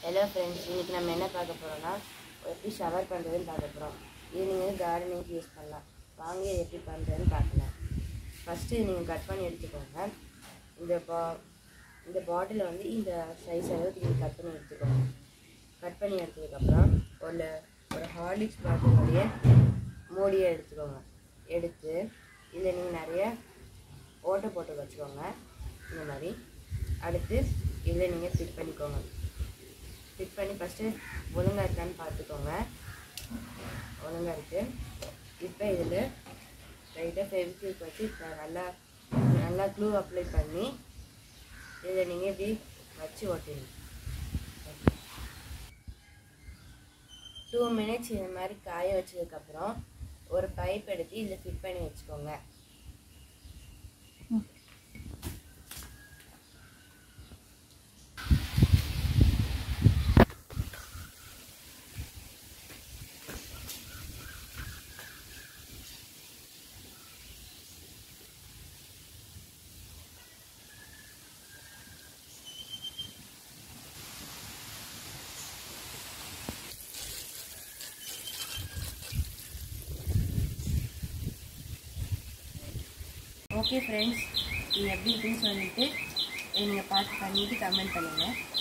Hello friends, இன்றைக்கி நம்ம என்ன பார்க்க போகிறோம்னா எப்படி ஷவர் பண்ணுறதுன்னு பார்க்க போகிறோம். இது நீங்கள் கார்டனிங்க்கு யூஸ் பண்ணலாம். வாங்கி எப்படி பண்ணுறதுன்னு பார்க்கலாம். ஃபஸ்ட்டு நீங்கள் கட் பண்ணி எடுத்துக்கோங்க. இந்த பாட்டிலை வந்து இந்த சைஸ் அளவுக்கு நீங்கள் கட் பண்ணி எடுத்துக்கோங்க. கட் பண்ணி எடுத்ததுக்கப்புறம் ஒரு ஹார்லிக்ஸ் பாட்டிலுடைய மூடியை எடுத்துக்கோங்க. எடுத்து இதில் நீங்கள் நிறைய ஓட்டை போட்டு வச்சுக்கோங்க. இந்த மாதிரி அடுத்து இதில் நீங்கள் ஃபிட் பண்ணிக்கோங்க. ஃபிட் பண்ணி ஃபஸ்ட்டு ஒழுங்காக இருக்கான்னு பார்த்துக்கோங்க. ஒழுங்காக இருக்குது. இப்போ இதில் லைட்டாக ஃபெவிக்விக் வச்சு நல்லா க்ளூ அப்ளை பண்ணி இதில் நீங்கள் இப்படி வச்சு ஓட்டிடுங்க. 2 minutes இந்த மாதிரி காய வச்சதுக்கப்புறம் ஒரு பைப் எடுத்து இதில் ஃபிட் பண்ணி வச்சுக்கோங்க. ஓகே ஃப்ரெண்ட்ஸ், இது எப்படி இருக்குன்னு சொல்லிட்டு நீங்கள் பார்த்து பண்ணிவிட்டு கமெண்ட் பண்ணுங்கள்.